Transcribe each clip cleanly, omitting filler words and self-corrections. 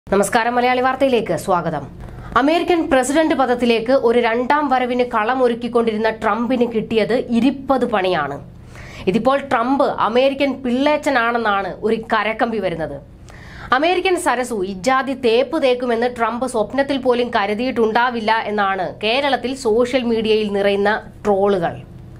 നമസ്കാരം മലയാളി വാർത്തയിലേക്ക് സ്വാഗതം. അമേരിക്കൻ പ്രസിഡന്റ് പദത്തിലേക്ക് ഒരു രണ്ടാം വരവിന് കളമൊരുക്കിക്കൊണ്ടിരുന്ന ട്രംപിന് കിട്ടിയത് ഇരിപ്പത് പണിയാണ്. ഇതിപ്പോൾ ട്രംപ് അമേരിക്കൻ പിള്ളേച്ചനാണെന്നാണ് ഒരു കരക്കമ്പി വരുന്നത്. അമേരിക്കൻ സരസു ഇജാതി തേപ്പ് തേക്കുമെന്ന് ട്രംപ് സ്വപ്നത്തിൽ പോലും കരുതിയിട്ടുണ്ടാവില്ല എന്നാണ് കേരളത്തിൽ സോഷ്യൽ മീഡിയയിൽ നിറയുന്ന ട്രോളുകൾ.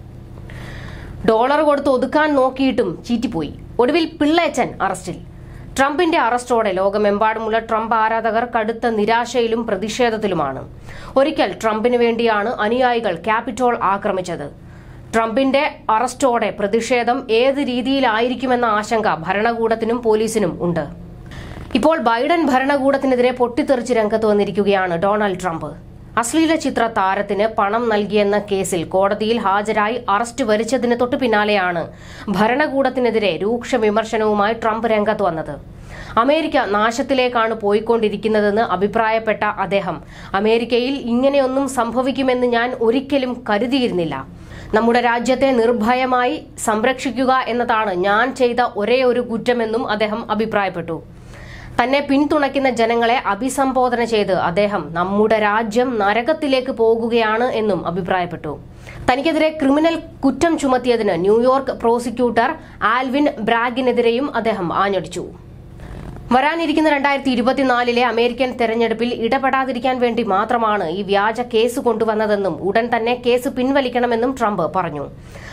ഡോളർ കൊടുത്ത് ഒതുക്കാൻ നോക്കിയിട്ടും ചീറ്റിപ്പോയി. ഒടുവിൽ പിള്ളേച്ചൻ അറസ്റ്റിൽ. ട്രംപിന്റെ അറസ്റ്റോടെ ലോകമെമ്പാടുമുള്ള ട്രംപ് ആരാധകർ കടുത്ത നിരാശയിലും പ്രതിഷേധത്തിലുമാണ്. ഒരിക്കൽ ട്രംപിന് വേണ്ടിയാണ് അനുയായികൾ ക്യാപിറ്റോൾ ആക്രമിച്ചത്. ട്രംപിന്റെ അറസ്റ്റോടെ പ്രതിഷേധം ഏത് രീതിയിലായിരിക്കുമെന്ന ആശങ്ക ഭരണകൂടത്തിനും പോലീസിനും ഉണ്ട്. ഇപ്പോൾ ബൈഡൻ ഭരണകൂടത്തിനെതിരെ പൊട്ടിത്തെറിച്ച് രംഗത്ത് വന്നിരിക്കുകയാണ് ഡൊണാൾഡ് ട്രംപ്. അശ്ലീല ചിത്ര താരത്തിന് പണം നൽകിയെന്ന കേസിൽ കോടതിയിൽ ഹാജരായി അറസ്റ്റ് വരിച്ചതിന് തൊട്ടു പിന്നാലെയാണ് ഭരണകൂടത്തിനെതിരെ രൂക്ഷ വിമർശനവുമായി ട്രംപ് രംഗത്ത് വന്നത്. അമേരിക്ക നാശത്തിലേക്കാണ് പോയിക്കൊണ്ടിരിക്കുന്നതെന്ന് അഭിപ്രായപ്പെട്ട അദ്ദേഹം, അമേരിക്കയിൽ ഇങ്ങനെയൊന്നും സംഭവിക്കുമെന്ന് ഞാൻ ഒരിക്കലും കരുതിയിരുന്നില്ല. നമ്മുടെ രാജ്യത്തെ നിർഭയമായി സംരക്ഷിക്കുക എന്നതാണ് ഞാൻ ചെയ്ത ഒരേയൊരു കുറ്റമെന്നും അദ്ദേഹം അഭിപ്രായപ്പെട്ടു. തന്നെ പിന്തുണയ്ക്കുന്ന ജനങ്ങളെ അഭിസംബോധന ചെയ്ത് അദ്ദേഹം നമ്മുടെ രാജ്യം നരകത്തിലേക്ക് പോകുകയാണ് എന്നും അഭിപ്രായപ്പെട്ടു. തനിക്കെതിരെ ക്രിമിനൽ കുറ്റം ചുമത്തിയതിന് ന്യൂയോർക്ക് പ്രോസിക്യൂട്ടർ ആൽവിൻ ബ്രാഗിനെതിരെയും അദ്ദേഹം ആഞ്ഞടിച്ചു. വരാനിരിക്കുന്ന 2024 അമേരിക്കൻ തെരഞ്ഞെടുപ്പിൽ ഇടപെടാതിരിക്കാൻ വേണ്ടി മാത്രമാണ് ഈ വ്യാജ കേസ് കൊണ്ടുവന്നതെന്നും ഉടൻ തന്നെ കേസ് പിൻവലിക്കണമെന്നും ട്രംപ് പറഞ്ഞു.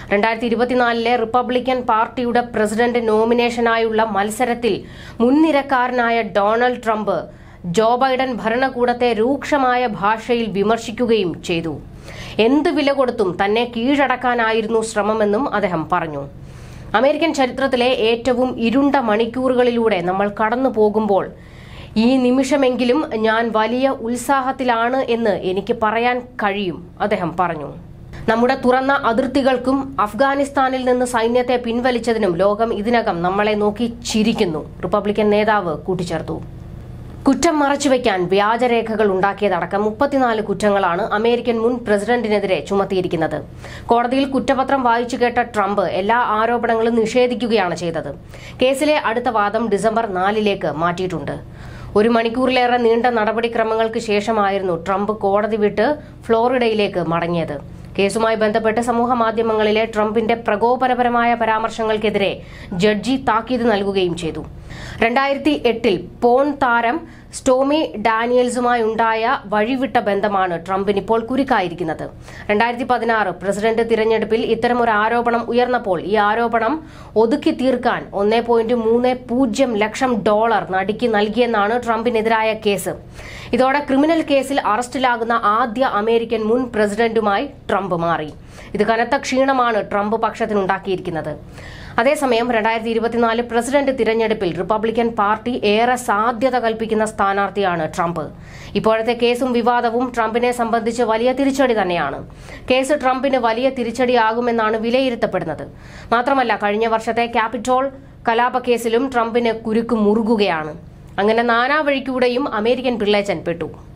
2024 റിപ്പബ്ലിക്കൻ പാർട്ടിയുടെ പ്രസിഡന്റ് നോമിനേഷനായുള്ള മത്സരത്തിൽ മുൻനിരക്കാരനായ ഡൊണാൾഡ് ട്രംപ് ജോ ബൈഡൻ ഭരണകൂടത്തെ രൂക്ഷമായ ഭാഷയിൽ വിമർശിക്കുകയും ചെയ്തു. എന്ത് വില കൊടുത്തും തന്നെ കീഴടക്കാനായിരുന്നു ശ്രമമെന്നും അദ്ദേഹം പറഞ്ഞു. അമേരിക്കൻ ചരിത്രത്തിലെ ഏറ്റവും ഇരുണ്ട മണിക്കൂറുകളിലൂടെ നമ്മൾ കടന്നു പോകുമ്പോൾ ഈ നിമിഷമെങ്കിലും ഞാൻ വലിയ ഉത്സാഹത്തിലാണ് എന്ന് എനിക്ക് പറയാൻ കഴിയും, അദ്ദേഹം പറഞ്ഞു. നമ്മുടെ തുറന്ന അതിർത്തികൾക്കും അഫ്ഗാനിസ്ഥാനിൽ നിന്ന് സൈന്യത്തെ പിൻവലിച്ചതിനും ലോകം ഇതിനകം നമ്മളെ നോക്കി ചിരിക്കുന്നു, റിപ്പബ്ലിക്കൻ നേതാവ് കൂട്ടിച്ചേർത്തു. കുറ്റം മറച്ചുവെക്കാൻ വ്യാജരേഖകൾ ഉണ്ടാക്കിയതടക്കം 34 കുറ്റങ്ങളാണ് അമേരിക്കൻ മുൻ പ്രസിഡന്റിനെതിരെ ചുമത്തിയിരിക്കുന്നത്. കോടതിയിൽ കുറ്റപത്രം വായിച്ചു കേട്ട ട്രംപ് എല്ലാ ആരോപണങ്ങളും നിഷേധിക്കുകയാണ് ചെയ്തത്. കേസിലെ അടുത്ത വാദം ഡിസംബർ 4 മാറ്റിയിട്ടുണ്ട്. 1 മണിക്കൂറിലേറെ നീണ്ട നടപടിക്രമങ്ങൾക്ക് ശേഷമായിരുന്നു ട്രംപ് കോടതി വിട്ട് ഫ്ലോറിഡയിലേക്ക് മടങ്ങിയത്. കേസുമായി ബന്ധപ്പെട്ട് സമൂഹ മാധ്യമങ്ങളിലെ ട്രംപിന്റെ പ്രകോപനപരമായ പരാമർശങ്ങൾക്കെതിരെ ജഡ്ജി താക്കീത് നൽകുകയും ചെയ്തു. 2008 പോൺ താരം സ്റ്റോമി ഡാനിയൽസുമായി ഉണ്ടായ വഴിവിട്ട ബന്ധമാണ് ട്രംപിനിപ്പോൾ കുരുക്കായിരിക്കുന്നത്. 2016 പ്രസിഡന്റ് തിരഞ്ഞെടുപ്പിൽ ഇത്തരമൊരു ആരോപണം ഉയർന്നപ്പോൾ ഈ ആരോപണം ഒതുക്കി തീർക്കാൻ $1.30 ലക്ഷം നടിക്ക് നൽകിയെന്നാണ് ട്രംപിനെതിരായ കേസ്. ഇതോടെ ക്രിമിനൽ കേസിൽ അറസ്റ്റിലാകുന്ന ആദ്യ അമേരിക്കൻ മുൻ പ്രസിഡന്റുമായി ട്രംപ് മാറി. ഇത് കനത്ത ക്ഷീണമാണ് ട്രംപ് പക്ഷത്തിനുണ്ടാക്കിയിരിക്കുന്നത്. അതേസമയം 2024 പ്രസിഡന്റ് തിരഞ്ഞെടുപ്പിൽ റിപ്പബ്ലിക്കൻ പാർട്ടി ഏറെ സാധ്യത കൽപ്പിക്കുന്ന സ്ഥാനാർത്ഥിയാണ് ട്രംപ്. ഇപ്പോഴത്തെ കേസും വിവാദവും ട്രംപിനെ സംബന്ധിച്ച് വലിയ തിരിച്ചടി തന്നെയാണ്. കേസ് ട്രംപിന് വലിയ തിരിച്ചടിയാകുമെന്നാണ് വിലയിരുത്തപ്പെടുന്നത്. മാത്രമല്ല, കഴിഞ്ഞ വർഷത്തെ ക്യാപിറ്റോൾ കലാപക്കേസിലും ട്രംപിന് കുരുക്ക് മുറുകുകയാണ്. അങ്ങനെ നാനാവഴിക്കൂടെയും അമേരിക്കൻ പിള്ളേച്ചൻ പെട്ടു.